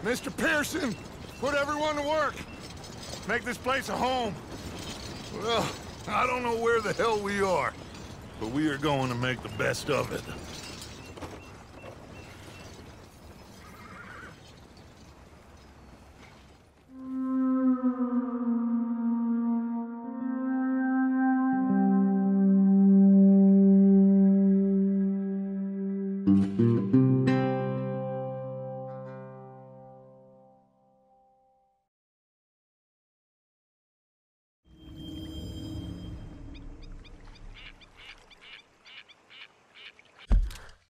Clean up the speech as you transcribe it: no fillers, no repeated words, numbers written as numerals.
Mr. Pearson, put everyone to work. Make this place a home. Well, I don't know where the hell we are, but we are going to make the best of it. Mm-hmm.